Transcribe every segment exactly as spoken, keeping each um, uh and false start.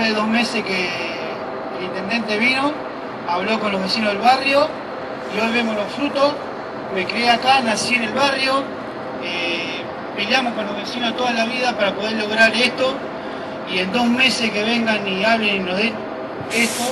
después de dos meses que el intendente vino, habló con los vecinos del barrio y hoy vemos los frutos. Me crié acá, nací en el barrio, eh, peleamos con los vecinos toda la vida para poder lograr esto y en dos meses que vengan y hablen y nos den esto,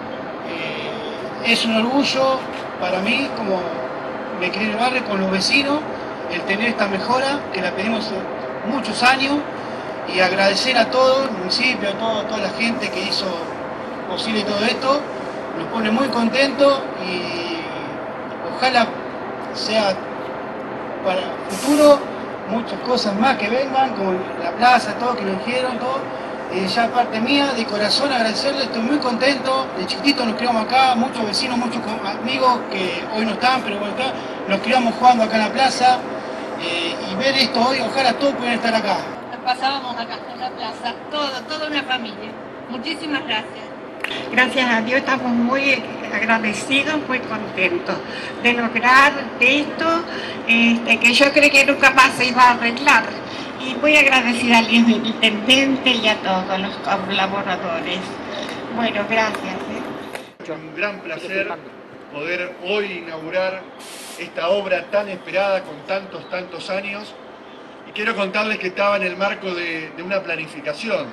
eh, es un orgullo para mí, como me crié en el barrio con los vecinos, el tener esta mejora que la pedimos hace muchos años y agradecer a todo el municipio, a todo, toda la gente que hizo posible todo esto, nos pone muy contentos y ojalá sea para el futuro muchas cosas más que vengan, como la plaza, todo que lo dijeron, todo. Eh, ya parte mía, de corazón agradecerle, estoy muy contento, de chiquitito nos criamos acá, muchos vecinos, muchos amigos que hoy no están, pero bueno, acá, nos criamos jugando acá en la plaza, eh, y ver esto hoy, ojalá todos puedan estar acá. Nos pasábamos acá en la plaza, todo, toda una familia. Muchísimas gracias. Gracias a Dios estamos muy agradecidos, muy contentos de lograr esto, este, que yo creo que nunca más se iba a arreglar. Y muy agradecida al intendente y a todos los colaboradores. Bueno, gracias. ¿eh? Es un gran placer poder hoy inaugurar esta obra tan esperada con tantos, tantos años. Y quiero contarles que estaba en el marco de, de una planificación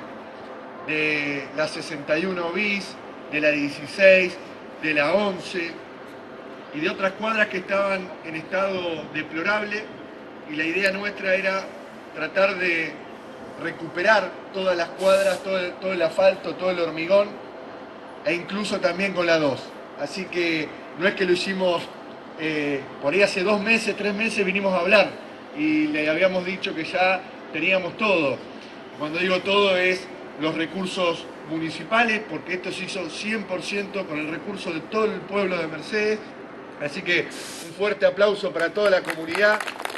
de la sesenta y uno bis, de la dieciséis, de la once y de otras cuadras que estaban en estado deplorable, y la idea nuestra era tratar de recuperar todas las cuadras, todo el, todo el asfalto, todo el hormigón, e incluso también con la dos. Así que no es que lo hicimos, eh, por ahí hace dos meses, tres meses vinimos a hablar y le habíamos dicho que ya teníamos todo. Cuando digo todo es los recursos municipales, porque esto se hizo cien por ciento con el recurso de todo el pueblo de Mercedes. Así que un fuerte aplauso para toda la comunidad.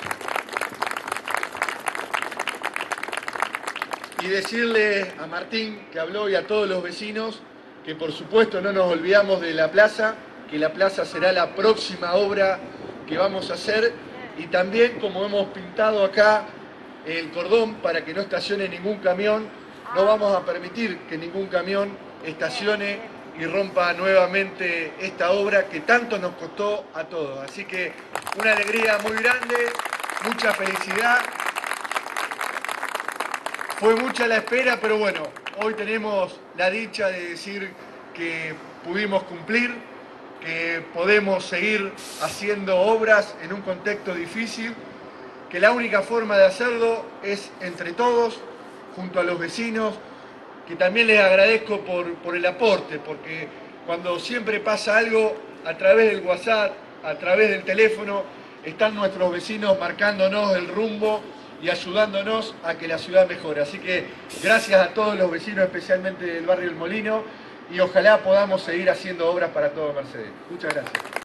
Y decirle a Martín, que habló, y a todos los vecinos, que por supuesto no nos olvidamos de la plaza, que la plaza será la próxima obra que vamos a hacer, y también, como hemos pintado acá el cordón para que no estacione ningún camión, no vamos a permitir que ningún camión estacione y rompa nuevamente esta obra que tanto nos costó a todos. Así que una alegría muy grande, mucha felicidad. Fue mucha la espera, pero bueno, hoy tenemos la dicha de decir que pudimos cumplir, que podemos seguir haciendo obras en un contexto difícil, que la única forma de hacerlo es entre todos, junto a los vecinos, que también les agradezco por, por el aporte, porque cuando siempre pasa algo, a través del WhatsApp, a través del teléfono, están nuestros vecinos marcándonos el rumbo y ayudándonos a que la ciudad mejore. Así que gracias a todos los vecinos, especialmente del barrio El Molino, y ojalá podamos seguir haciendo obras para todo Mercedes. Muchas gracias.